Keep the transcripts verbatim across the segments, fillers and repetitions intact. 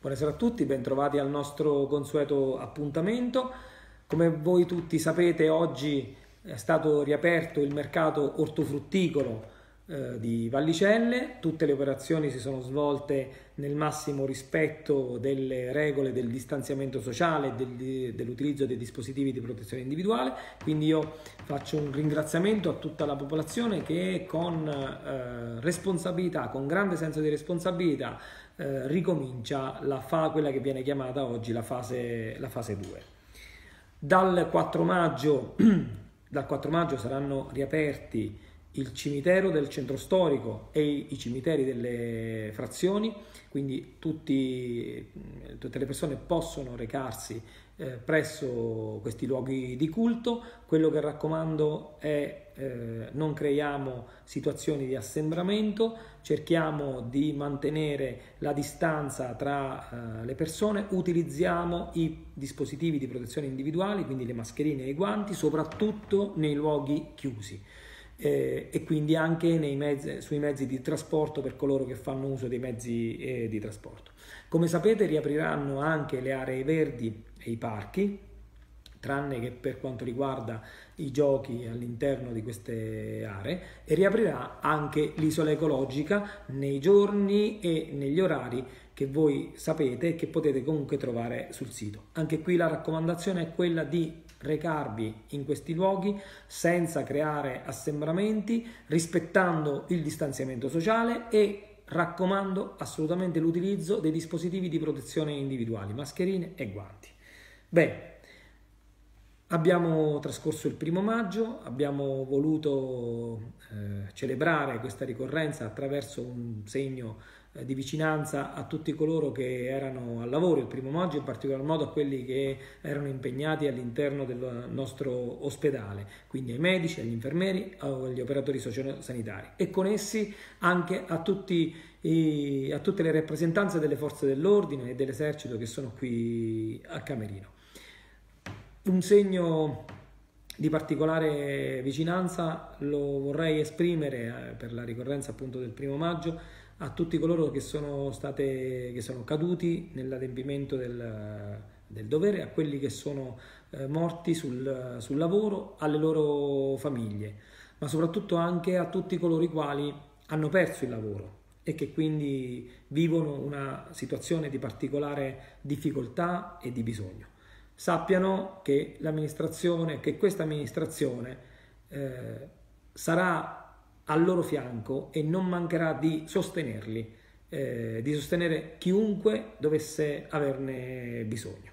Buonasera a tutti, bentrovati al nostro consueto appuntamento. Come voi tutti sapete, oggi è stato riaperto il mercato ortofrutticolo eh, di Vallicelle. Tutte le operazioni si sono svolte nel massimo rispetto delle regole del distanziamento sociale e del, dell'utilizzo dei dispositivi di protezione individuale. Quindi io faccio un ringraziamento a tutta la popolazione che con eh, responsabilità, con grande senso di responsabilità, Eh, ricomincia la fa, quella che viene chiamata oggi la fase, la fase due. Dal quattro maggio, dal quattro maggio saranno riaperti il cimitero del centro storico e i, i cimiteri delle frazioni, quindi tutti, tutte le persone possono recarsi eh, presso questi luoghi di culto. Quello che raccomando è eh, non creiamo situazioni di assembramento, cerchiamo di mantenere la distanza tra eh, le persone, utilizziamo i dispositivi di protezione individuali, quindi le mascherine e i guanti, soprattutto nei luoghi chiusi. Eh, e quindi anche nei mezzi, sui mezzi di trasporto per coloro che fanno uso dei mezzi eh, di trasporto. Come sapete, riapriranno anche le aree verdi e i parchi, tranne che per quanto riguarda i giochi all'interno di queste aree, e riaprirà anche l'isola ecologica nei giorni e negli orari che voi sapete e che potete comunque trovare sul sito. Anche qui la raccomandazione è quella di recarvi in questi luoghi senza creare assembramenti, rispettando il distanziamento sociale e raccomando assolutamente l'utilizzo dei dispositivi di protezione individuali, mascherine e guanti. Bene, abbiamo trascorso il primo maggio, abbiamo voluto eh, celebrare questa ricorrenza attraverso un segno eh, di vicinanza a tutti coloro che erano al lavoro il primo maggio, in particolar modo a quelli che erano impegnati all'interno del nostro ospedale, quindi ai medici, agli infermieri, agli operatori sociosanitari, e con essi anche a, tutti i, a tutte le rappresentanze delle forze dell'ordine e dell'esercito che sono qui a Camerino. Un segno di particolare vicinanza lo vorrei esprimere per la ricorrenza appunto del primo maggio a tutti coloro che sono state, che sono caduti nell'adempimento del, del dovere, a quelli che sono eh, morti sul, sul lavoro, alle loro famiglie, ma soprattutto anche a tutti coloro i quali hanno perso il lavoro e che quindi vivono una situazione di particolare difficoltà e di bisogno. Sappiano che l'amministrazione, che questa amministrazione eh, sarà al loro fianco e non mancherà di sostenerli, eh, di sostenere chiunque dovesse averne bisogno.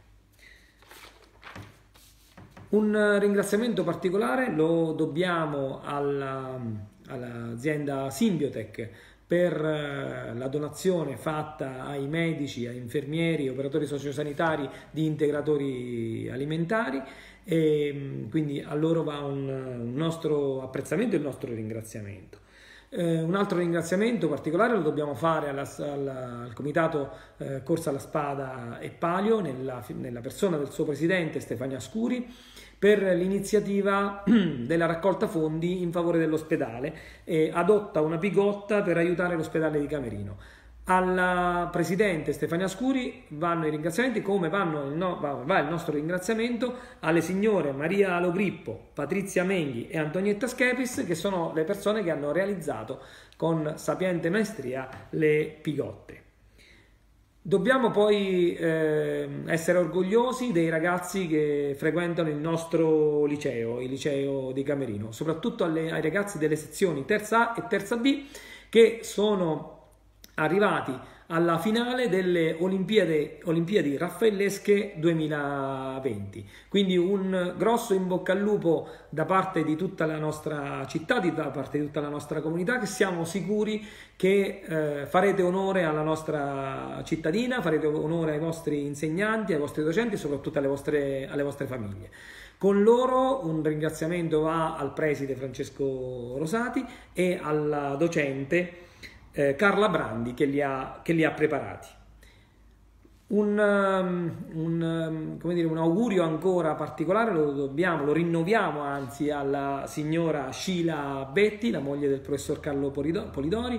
Un ringraziamento particolare lo dobbiamo alla, all'azienda Symbiotech per la donazione fatta ai medici, ai infermieri, operatori sociosanitari di integratori alimentari, e quindi a loro va un, un nostro apprezzamento e il nostro ringraziamento. Eh, un altro ringraziamento particolare lo dobbiamo fare alla, alla, al comitato eh, Corsa alla Spada e Palio, nella, nella persona del suo presidente Stefania Scuri, per l'iniziativa della raccolta fondi in favore dell'ospedale, e adotta una pigotta per aiutare l'ospedale di Camerino. Alla presidente Stefania Scuri vanno i ringraziamenti, come vanno il no, va, va il nostro ringraziamento alle signore Maria Logrippo, Patrizia Menghi e Antonietta Schepis, che sono le persone che hanno realizzato con sapiente maestria le pigotte. Dobbiamo poi eh, essere orgogliosi dei ragazzi che frequentano il nostro liceo, il liceo di Camerino, soprattutto alle, ai ragazzi delle sezioni terza A e terza B, che sono arrivati alla finale delle Olimpiadi, Olimpiadi Raffaellesche duemilaventi. Quindi un grosso in bocca al lupo da parte di tutta la nostra città, da parte di tutta la nostra comunità, che siamo sicuri che eh, farete onore alla nostra cittadina, farete onore ai vostri insegnanti, ai vostri docenti e soprattutto alle vostre, alle vostre famiglie. Con loro un ringraziamento va al preside Francesco Rosati e alla docente Eh, Carla Brandi che li ha, che li ha preparati. Un, um, un, um, come dire, un augurio ancora particolare lo dobbiamo, lo rinnoviamo anzi alla signora Sheila Betti, la moglie del professor Carlo Polidori,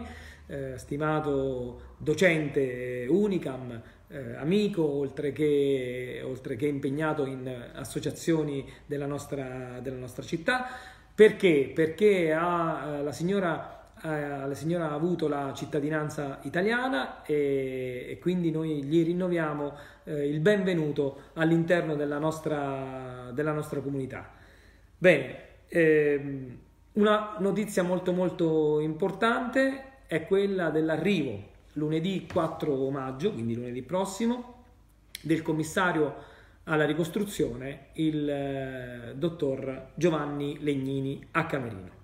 eh, stimato docente Unicam, eh, amico, oltre che, oltre che impegnato in associazioni della nostra, della nostra città. Perché? Perché ha, la signora la signora ha avuto la cittadinanza italiana e, e quindi noi gli rinnoviamo eh, il benvenuto all'interno della nostra, della nostra comunità. Bene, ehm, una notizia molto molto importante è quella dell'arrivo lunedì quattro maggio, quindi lunedì prossimo, del commissario alla ricostruzione, il eh, dottor Giovanni Legnini a Camerino.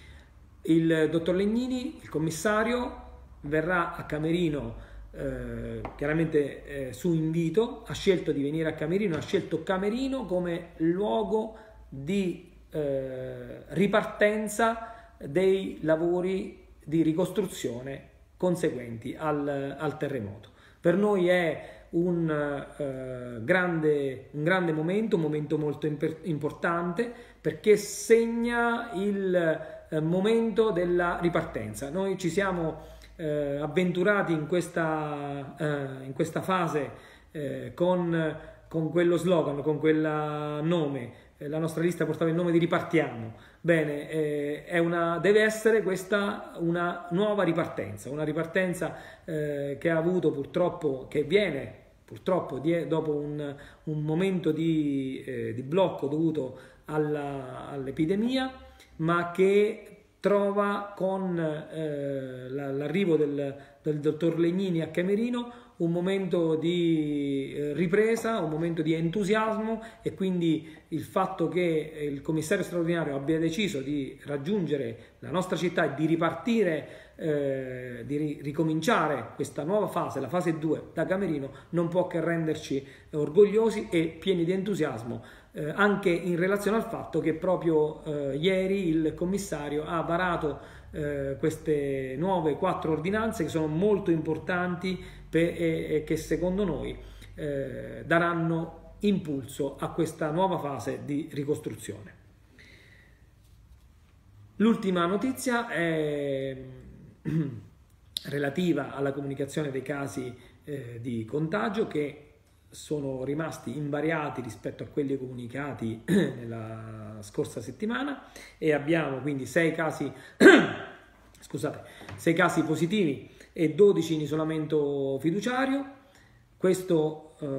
Il dottor Legnini, il commissario, verrà a Camerino eh, chiaramente eh, su invito, ha scelto di venire a Camerino, ha scelto Camerino come luogo di eh, ripartenza dei lavori di ricostruzione conseguenti al, al terremoto. Per noi è un, eh, grande, un grande momento, un momento molto importante, perché segna il momento della ripartenza. Noi ci siamo eh, avventurati in questa, eh, in questa fase eh, con, con quello slogan, con quel nome. Eh, la nostra lista portava il nome di Ripartiamo. Bene, eh, è una, deve essere questa una nuova ripartenza, una ripartenza eh, che ha avuto purtroppo, che viene purtroppo die, dopo un, un momento di, eh, di blocco dovuto alla, all'epidemia, ma che trova con eh, l'arrivo del, del dottor Legnini a Camerino un momento di eh, ripresa, un momento di entusiasmo, e quindi il fatto che il commissario straordinario abbia deciso di raggiungere la nostra città e di ripartire, eh, di ri ricominciare questa nuova fase, la fase due da Camerino, non può che renderci orgogliosi e pieni di entusiasmo, eh, anche in relazione al fatto che proprio eh, ieri il commissario ha varato eh, queste nuove quattro ordinanze che sono molto importanti per, e, e che secondo noi eh, daranno impulso a questa nuova fase di ricostruzione. L'ultima notizia è relativa alla comunicazione dei casi eh, di contagio, che sono rimasti invariati rispetto a quelli comunicati nella scorsa settimana, e abbiamo quindi sei casi, scusate, sei casi positivi e dodici in isolamento fiduciario. Questo eh,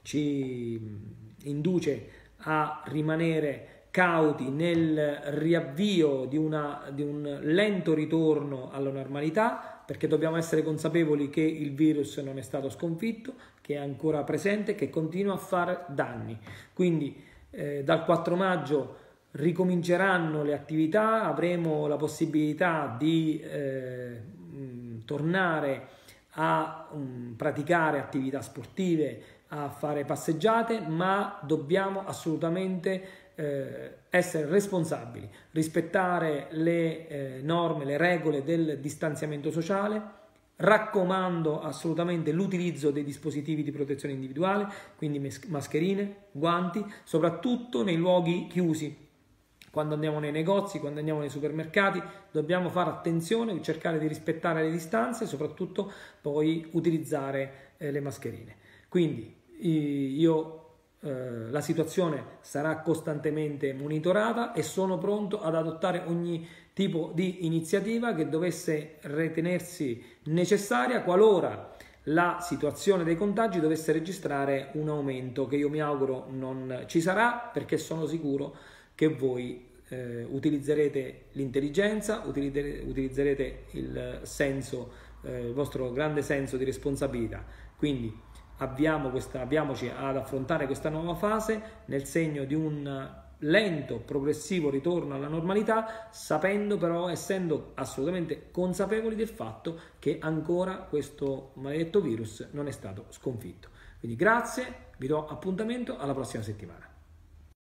ci induce a rimanere cauti nel riavvio di, una, di un lento ritorno alla normalità, perché dobbiamo essere consapevoli che il virus non è stato sconfitto, che è ancora presente, che continua a fare danni. Quindi eh, dal quattro maggio ricominceranno le attività, avremo la possibilità di eh, mh, tornare a um, praticare attività sportive, a fare passeggiate, ma dobbiamo assolutamente eh, essere responsabili, rispettare le eh, norme, le regole del distanziamento sociale. Raccomando assolutamente l'utilizzo dei dispositivi di protezione individuale, quindi mascherine, guanti, soprattutto nei luoghi chiusi. Quando andiamo nei negozi, quando andiamo nei supermercati, dobbiamo fare attenzione, cercare di rispettare le distanze e soprattutto poi utilizzare eh, le mascherine. Quindi io, eh, la situazione sarà costantemente monitorata e sono pronto ad adottare ogni tipo di iniziativa che dovesse ritenersi necessaria qualora la situazione dei contagi dovesse registrare un aumento, che io mi auguro non ci sarà, perché sono sicuro che voi eh, utilizzerete l'intelligenza, utilizzerete, utilizzerete il senso, eh, il vostro grande senso di responsabilità. Quindi avviamo questa, avviamoci ad affrontare questa nuova fase nel segno di un lento, progressivo ritorno alla normalità, sapendo però, essendo assolutamente consapevoli del fatto che ancora questo maledetto virus non è stato sconfitto. Quindi grazie, vi do appuntamento alla prossima settimana.